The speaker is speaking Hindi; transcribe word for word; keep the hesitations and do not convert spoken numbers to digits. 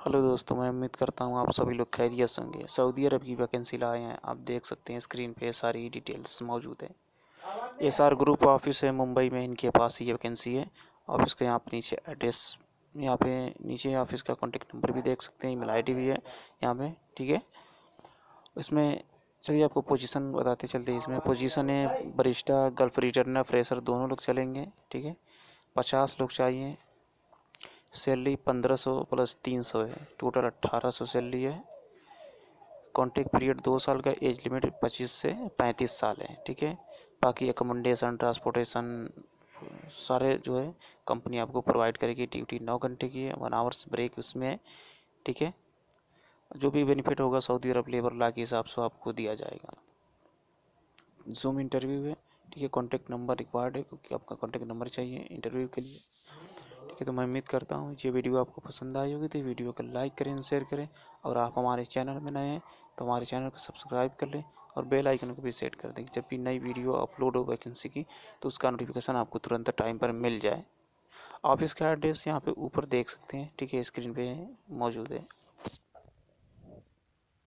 हेलो दोस्तों, मैं उम्मीद करता हूँ आप सभी लोग खैरियत से होंगे। सऊदी अरब की वैकेंसी लाए हैं, आप देख सकते हैं स्क्रीन पे सारी डिटेल्स मौजूद है। एस आर ग्रुप ऑफिस है मुंबई में, इनके पास ये वैकेंसी है। ऑफिस का यहाँ पे नीचे एड्रेस, यहाँ पे नीचे ऑफिस का कॉन्टेक्ट नंबर भी देख सकते हैं, ईमेल आई डी भी है यहाँ पे, ठीक है। इसमें चलिए आपको पोजीशन बताते चलते हैं। इसमें पोजीशन है बरिस्टा, गल्फ रिटर्नर, फ्रेशर दोनों लोग चलेंगे, ठीक है। पचास लोग चाहिए। सैलरी पंद्रह सौ प्लस तीन सौ है, टोटल अट्ठारह सौ सैलरी है। कॉन्ट्रैक्ट पीरियड दो साल का, एज लिमिट पच्चीस से पैंतीस साल है, ठीक है। बाकी अकोमोडेशन, ट्रांसपोर्टेशन सारे जो है कंपनी आपको प्रोवाइड करेगी। ड्यूटी नौ घंटे की है, वन आवर्स ब्रेक उसमें है, ठीक है। जो भी बेनिफिट होगा सऊदी अरब लेबर लॉ के हिसाब से आपको दिया जाएगा। जूम इंटरव्यू है, ठीक है। कॉन्टैक्ट नंबर रिक्वायर्ड है क्योंकि आपका कॉन्टैक्ट नंबर चाहिए इंटरव्यू के लिए, ठीक है। तो मैं उम्मीद करता हूँ ये वीडियो आपको पसंद आई होगी, तो वीडियो को लाइक करें, शेयर करें। और आप हमारे चैनल में नए हैं तो हमारे चैनल को सब्सक्राइब कर लें और बेल आइकन को भी सेट कर दें। जब भी नई वीडियो अपलोड हो वैकेंसी की तो उसका नोटिफिकेशन आपको तुरंत टाइम पर मिल जाए। ऑफिस का एड्रेस यहाँ पे ऊपर देख सकते हैं, ठीक है, स्क्रीन पे मौजूद है।